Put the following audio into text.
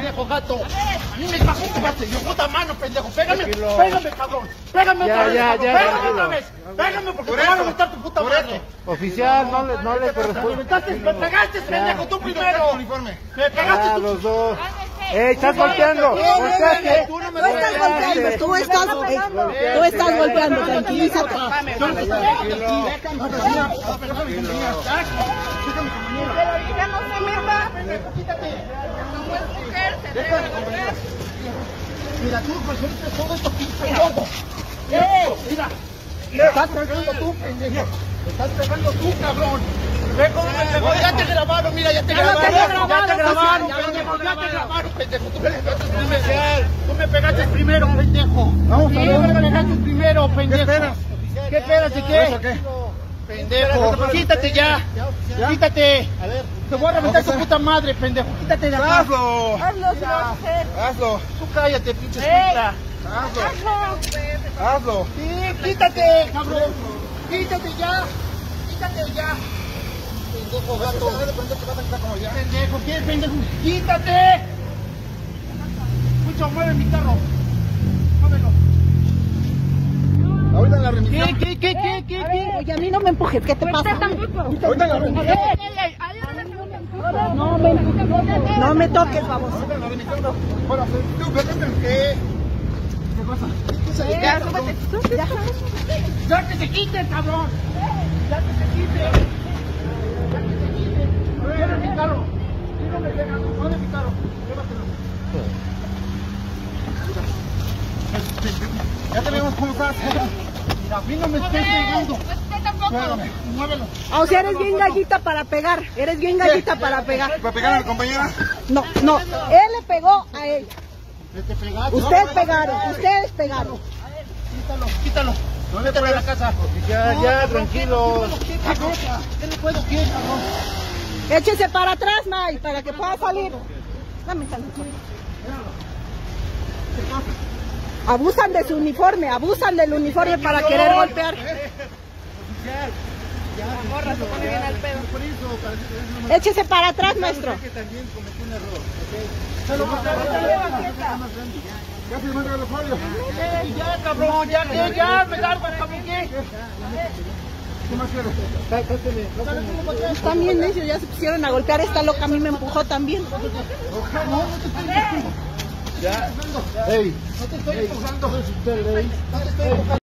pendejo, gato. A mí me bajó tu bate, yo puta mano, pendejo. Pégame, pégame, cabrón. Pégame otra vez, cabrón. Pégame otra vez. Pégame porque te van a meter tu puta madre. Oficial, no le corresponde. Me pegaste, pendejo, tú primero. Me pegaste tú. Los dos. Estás golpeando. Volteaste. Tú estás golpeando, tú estás golpeando, tranquilízate. Yo no te estoy tranquilo. Quítate. Mira, tú resuelves todo esto, pinche loco. Mira, me estás pegando tú, pendejo. Me estás pegando tú, cabrón. Ve cómo me pegó. Ya te grabaron, mira, ya te grabaron. Ya te grabaron, pendejo. Tú me pegaste primero, pendejo. Vamos a ver. Tú me pegaste primero, pendejo. ¿Qué esperas de qué? Pendejo, quítate ya. Quítate. A ver. Te voy a reventar tu puta madre, pendejo. Quítate de acá. Hazlo. Tú cállate, pinche escuela. Hazlo. Sí, quítate, cabrón. Quítate ya. Quítate ya. Pendejo, gato. Pendejo, ¿qué pendejo? Quítate. Mucho, mueve mi carro. Muévelo. Ahorita en la remisión. ¿Qué? Oye, a mí no me empujes, ¿qué te pasa? Ahorita en la remisión. No me toques, vamos. Ahorita en la remisión. Tú, ¿qué? ¿Qué pasa? Ya que se quite, cabrón. Ya que se quite. Ya que se quite. Lleva mi carro. Mueve mi carro. Llévatelo. Ya te vemos cómo estás. Mira, a mí no me estés pegando. Usted tampoco. Muévelo. O sea, eres bien gallita para pegar. Eres bien gallita para pegar. ¿Para pegar a mi compañera? No, él le pegó a ella. Te pegaste. Ustedes pegaron. Quítalo. Mételo a la casa. Ya, tranquilo. ¿Qué le puedo decir, cabrón? Échese para atrás, May, para que pueda salir. Dame tantito. Abusan de su uniforme, abusan del uniforme para querer golpear. Échese para atrás, maestro. Que también cometí un error. Ya se muestra los folios. Ya, cabrón, ya, me largo, cabrón, ¿qué? ¿Qué más quieres? Están bien necios, ya se pusieron a golpear. Esta loca a mí me empujó también. Ya. Ey. No te estoy empujando. Usted, ley. No te estoy empujando.